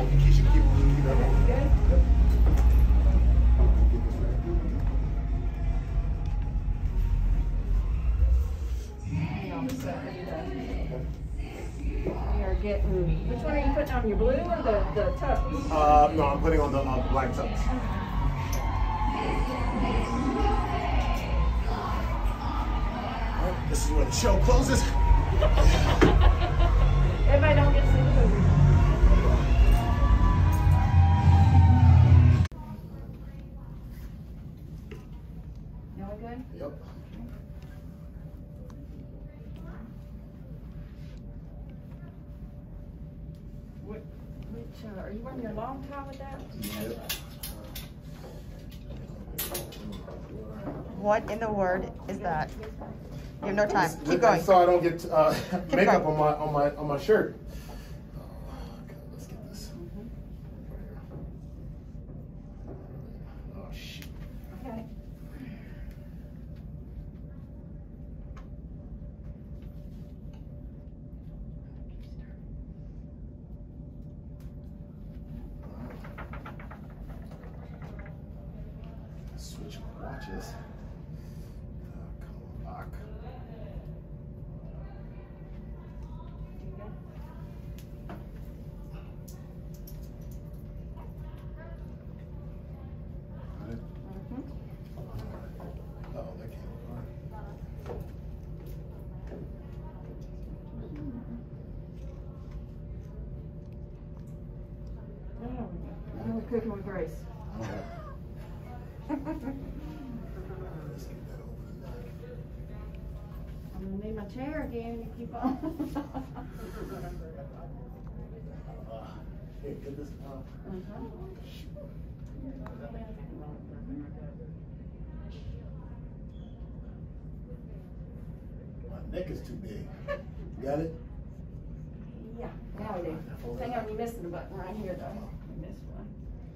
You should keep that one. Good. Hang on a second. We are getting, which one are you putting on, your blue or the tux? No, I'm putting on the black tux. Right, this is where the show closes. Everybody don't get to see the movie. Now we good? Yep. Are you wearing your long tie with that? Yep. What in the word is that? You have no time. Keep going. So I don't get makeup going. on my shirt. Okay, let's get this. Oh shit. Okay. Switch watches. Come back. Got it? Oh, that came apart. Now we're cooking with Grace. Okay. Let's get that over the neck. I'm gonna need my chair again. You keep on. Here, get this. My neck is too big. Got it? Yeah, now we do. Hang on, you're missing a button right here though. You missed one.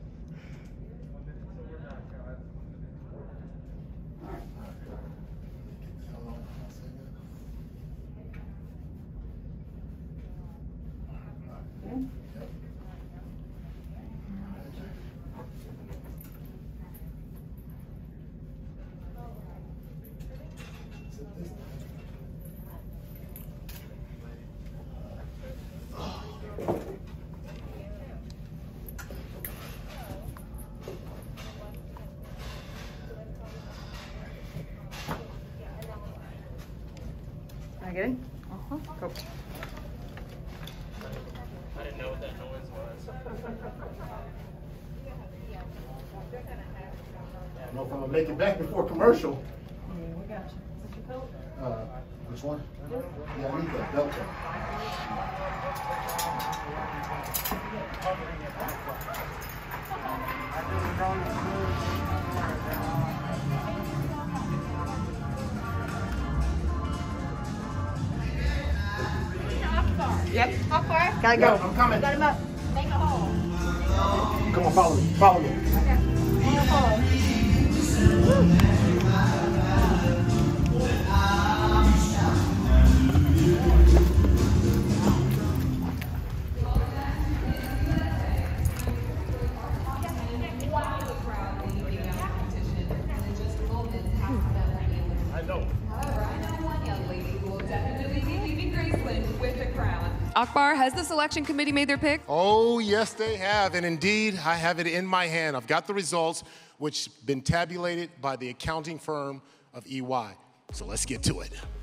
All right. Good. Am I good? Go. I didn't know what that noise was. I don't know if I'm gonna make it back before commercial. Yeah, we got you. Is that your coat? Which one? Yeah, I need that belt. Yep. How far? Gotta Yeah, go. I'm coming. Got him up. Make a hole. Come on, follow me. Follow me. Okay. Make a hole. I know. However, I know one young lady who will definitely be leaving Graceland with a crown. Akbar, has the selection committee made their pick? Oh, yes, they have. And indeed, I have it in my hand. I've got the results, which have been tabulated by the accounting firm of EY. So let's get to it.